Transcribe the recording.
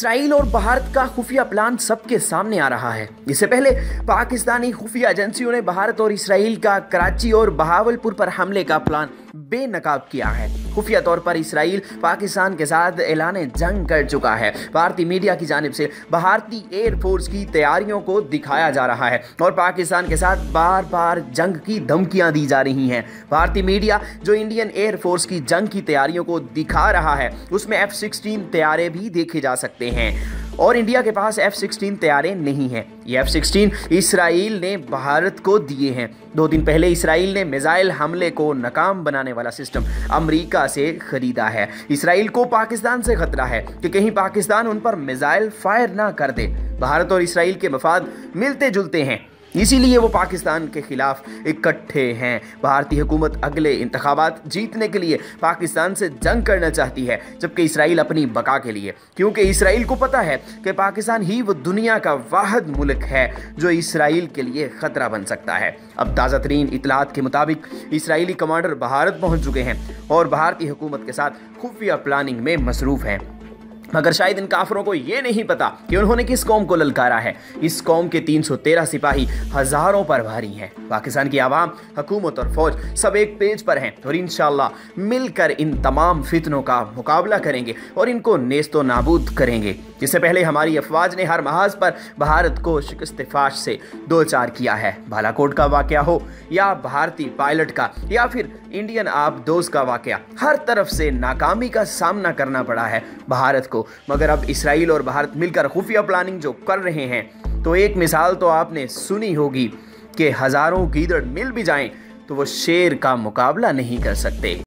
Israel और भारत का खुफिया प्लान सबके सामने आ रहा है। इससे पहले पाकिस्तानी खुफिया एजेंसियों ने भारत और इसराइल का कराची और बहावलपुर पर हमले का प्लान बेनकाब किया है। खुफिया तौर पर इसराइल पाकिस्तान के साथ ऐलान जंग कर चुका है। भारतीय मीडिया की जानिब से भारतीय एयरफोर्स की तैयारियों को दिखाया जा रहा है और पाकिस्तान के साथ बार बार जंग की धमकियां दी जा रही हैं। भारतीय मीडिया जो इंडियन एयरफोर्स की जंग की तैयारियों को दिखा रहा है उसमें F-16 तैयारे भी देखे जा सकते हैं और इंडिया के पास F-16 तैयारे नहीं हैं। ये F-16 इसराइल ने भारत को दिए हैं। 2 दिन पहले इसराइल ने मिसाइल हमले को नाकाम बनाने वाला सिस्टम अमेरिका से खरीदा है। इसराइल को पाकिस्तान से खतरा है कि कहीं पाकिस्तान उन पर मिसाइल फायर ना कर दे। भारत और इसराइल के मफाद मिलते जुलते हैं, इसीलिए वो पाकिस्तान के खिलाफ इकट्ठे हैं। भारतीय हुकूमत अगले इंतखाबात जीतने के लिए पाकिस्तान से जंग करना चाहती है, जबकि इसराइल अपनी बका के लिए, क्योंकि इसराइल को पता है कि पाकिस्तान ही वो दुनिया का वाहिद मुल्क है जो इसराइल के लिए खतरा बन सकता है। अब ताज़ा तरीन इतलात के मुताबिक इसराइली कमांडर भारत पहुंच चुके हैं और भारतीय हुकूमत के साथ खुफिया प्लानिंग में मसरूफ़ हैं। मगर शायद इन काफरों को ये नहीं पता कि उन्होंने किस कौम को ललकारा है। इस कौम के 313 सिपाही हजारों पर भारी हैं। पाकिस्तान की आवाम, हुकूमत और फौज सब एक पेज पर हैं और इंशाअल्लाह मिलकर इन तमाम फितनों का मुकाबला करेंगे और इनको नेस्तो नाबूद करेंगे। इससे पहले हमारी अफवाज ने हर महाज पर भारत को शिकस्त फाश से दो चार किया है। बालाकोट का वाकया हो या भारतीय पायलट का या फिर इंडियन आबदोज का वाकया, हर तरफ से नाकामी का सामना करना पड़ा है भारत को। मगर अब इसराइल और भारत मिलकर खुफिया प्लानिंग जो कर रहे हैं, तो एक मिसाल तो आपने सुनी होगी कि हजारों गीदड़ मिल भी जाएं तो वो शेर का मुकाबला नहीं कर सकते।